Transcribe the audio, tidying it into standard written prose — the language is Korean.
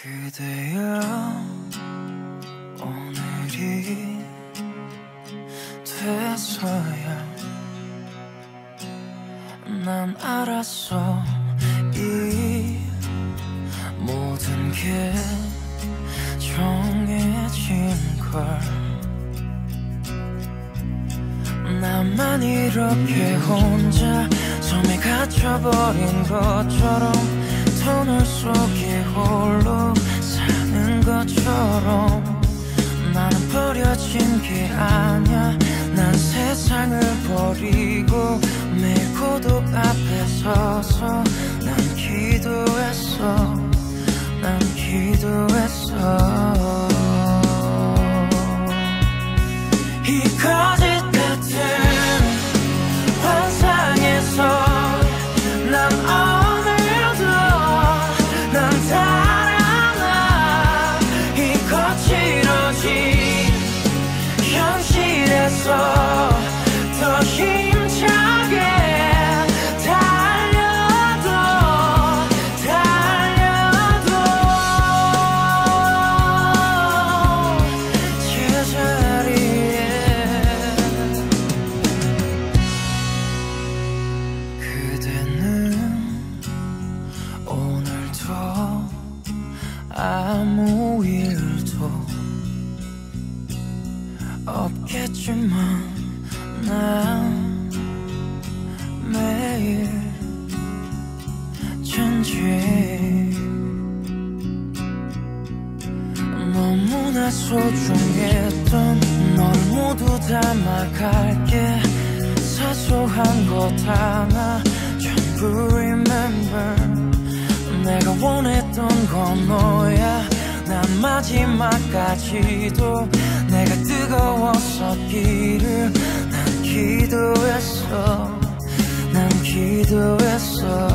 그대여 오늘이 돼서야 난 알았어. 이 모든 게 정해진 걸. 나만 이렇게 혼자 섬에 갇혀버린 것처럼 터널 속에 홀로 사는 것처럼 나는 버려진 게 아냐. 난 세상을 버리고 매일 고독 앞에 서서 난 기도했어. 난 기도했어. 이 거짓 같은 환상에서 난 오늘도 난 달아나. 이 거칠어진 현실에서 더 힘차게 달려도 제자리에 그대는 오늘도 아무 일도 없겠지만 난 매일 전지 너무나 소중했던 널 모두 담아갈게. 사소한 것 하나 전부 remember. 내가 원했던 건 너야. 난 마지막까지도 내가 뜨거웠었기를 난 기도했어. 난 기도했어.